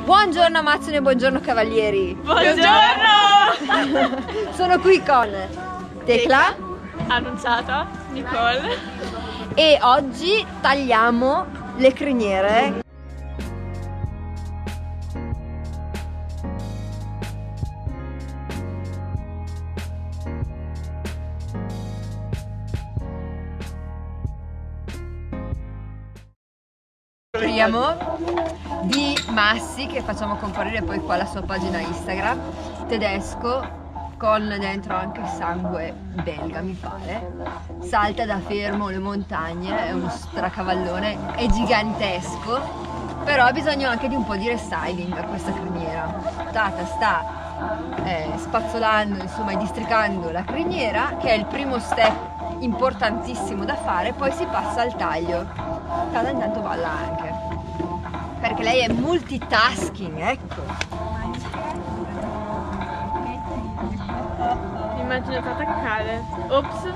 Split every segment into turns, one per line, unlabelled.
Buongiorno Amazzoni e buongiorno cavalieri.
Buongiorno!
Sono qui con Tecla,
Annunciata, Nicole.
e oggi tagliamo le criniere. Parliamo di Massi, che facciamo comparire poi qua la sua pagina Instagram, tedesco con dentro anche sangue belga mi pare, salta da fermo le montagne, è uno stracavallone, è gigantesco, però ha bisogno anche di un po' di restyling a questa criniera. Tata sta spazzolando, insomma, e districando la criniera, che è il primo step importantissimo da fare, poi si passa al taglio. Tata intanto balla anche, perché lei è multitasking, ecco.
Immagino Tata cade. Ops.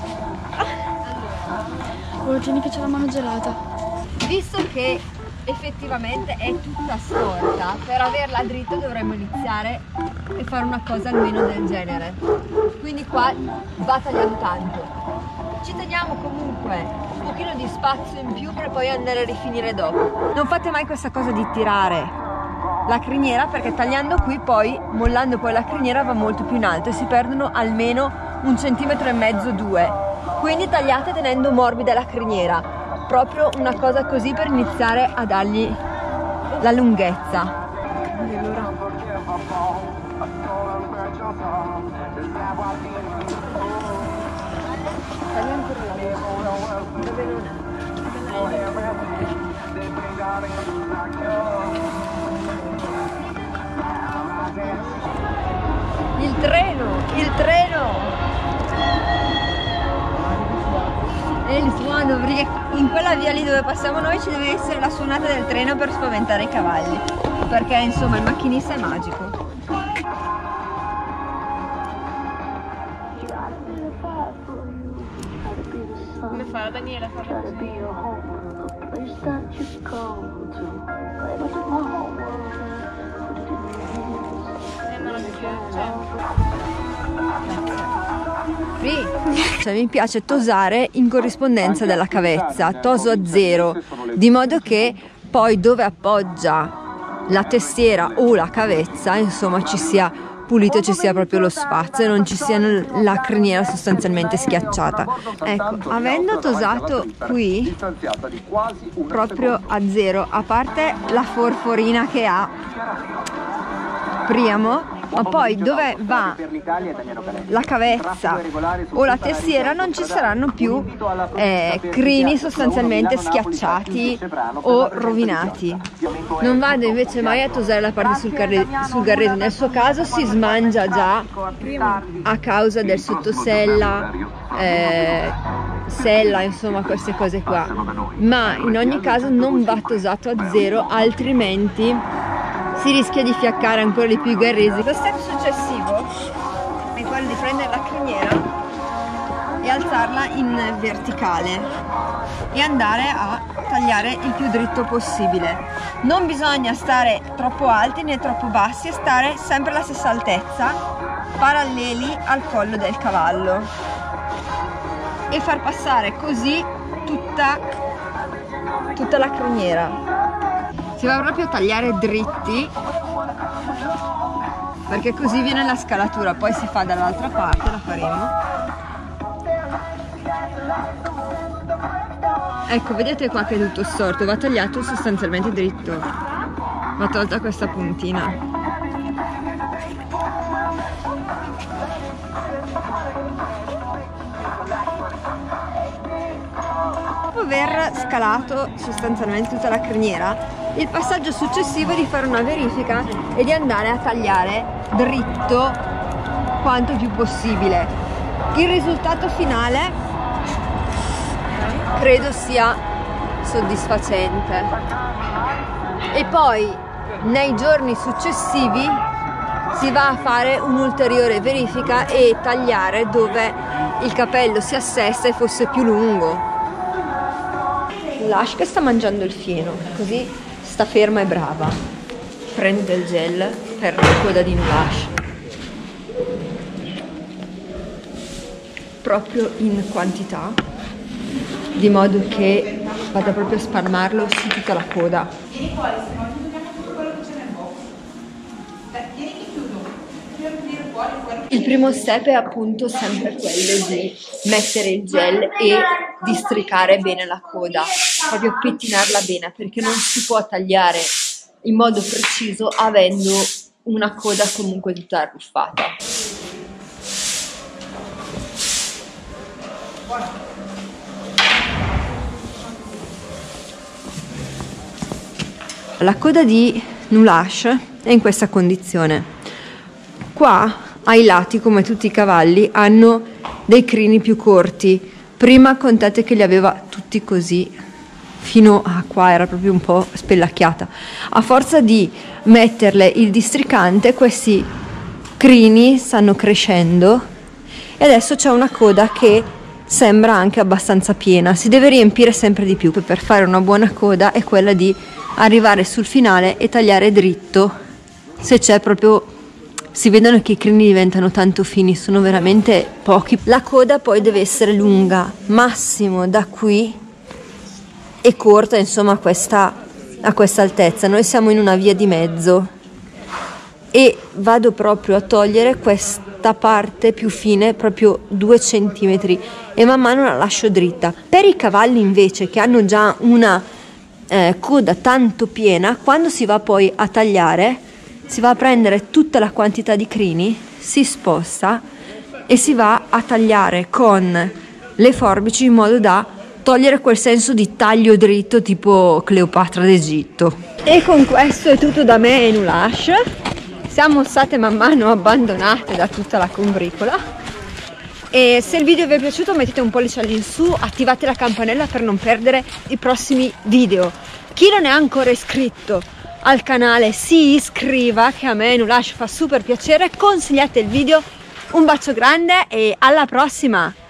Oh, tieni che c'è la mano gelata.
Visto che effettivamente è tutta storta, per averla dritta dovremmo iniziare e fare una cosa almeno del genere. Quindi qua va tagliato tanto. Ci teniamo comunque un pochino di spazio in più per poi andare a rifinire dopo. Non fate mai questa cosa di tirare la criniera, perché tagliando qui poi, mollando poi la criniera, va molto più in alto e si perdono almeno 1,5 cm, 2. Quindi tagliate tenendo morbida la criniera, proprio una cosa così per iniziare a dargli la lunghezza. Dove non è? Il treno! Il treno! E il suono, perché in quella via lì dove passiamo noi ci deve essere la suonata del treno per spaventare i cavalli, perché insomma il macchinista è magico.
Come fa la Daniela a farla così?
Cioè mi piace tosare in corrispondenza della cavezza, toso a 0, di modo che poi dove appoggia la testiera o la cavezza, insomma, ci sia pulito, ci sia proprio lo spazio e non ci sia la criniera sostanzialmente schiacciata. Ecco, avendo tosato qui proprio a 0, a parte la forforina che ha Priamo, ma poi dove va la cavezza o la testiera non ci saranno più crini sostanzialmente schiacciati o rovinati. Non vado invece mai a tosare la parte sul garrese, nel suo caso si smangia già a causa del sottosella, sella, insomma queste cose qua, ma in ogni caso non va tosato a 0, altrimenti si rischia di fiaccare ancora di più i garresi. Lo step successivo è quello di prendere la criniera e alzarla in verticale e andare a tagliare il più dritto possibile. Non bisogna stare troppo alti né troppo bassi, e stare sempre alla stessa altezza, paralleli al collo del cavallo, e far passare così tutta la criniera. Si va proprio a tagliare dritti, perché così viene la scalatura, poi si fa dall'altra parte, la faremo. Ecco, vedete qua che è tutto storto, va tagliato sostanzialmente dritto, va tolta questa puntina. Dopo aver scalato sostanzialmente tutta la criniera, il passaggio successivo è di fare una verifica e di andare a tagliare dritto quanto più possibile. Il risultato finale credo sia soddisfacente, e poi nei giorni successivi si va a fare un'ulteriore verifica e tagliare dove il capello si assesta e fosse più lungo. L'Ash che sta mangiando il fieno, così sta ferma e brava. prendo del gel per la coda di Nulash, proprio in quantità, di modo che vada proprio a spalmarlo su tutta la coda. Il primo step è appunto sempre quello di mettere il gel e districare bene la coda, proprio pettinarla bene, perché non si può tagliare in modo preciso avendo una coda comunque tutta arruffata. La coda di Nulash è in questa condizione. Qua ai lati, come tutti i cavalli, hanno dei crini più corti. Prima contate che li aveva tutti così, fino a qua era proprio un po' spellacchiata. A forza di metterle il districante, questi crini stanno crescendo e adesso c'è una coda che sembra anche abbastanza piena. Si deve riempire sempre di più. Per fare una buona coda è quella di arrivare sul finale e tagliare dritto. Se c'è proprio, si vedono che i crini diventano tanto fini, sono veramente pochi. La coda poi deve essere lunga, massimo da qui, e corta insomma a questa altezza. Noi siamo in una via di mezzo e vado proprio a togliere questa parte più fine, proprio 2 centimetri, e man mano la lascio dritta. Per i cavalli invece che hanno già una coda tanto piena, quando si va poi a tagliare, si va a prendere tutta la quantità di crini, si sposta e si va a tagliare con le forbici in modo da togliere quel senso di taglio dritto tipo Cleopatra d'Egitto. E con questo è tutto da me e Nulash. Siamo state man mano abbandonate da tutta la combricola. E se il video vi è piaciuto mettete un pollice in su, attivate la campanella per non perdere i prossimi video. Chi non è ancora iscritto al canale si iscriva, che a me Nulash fa super piacere. Consigliate il video, un bacio grande e alla prossima!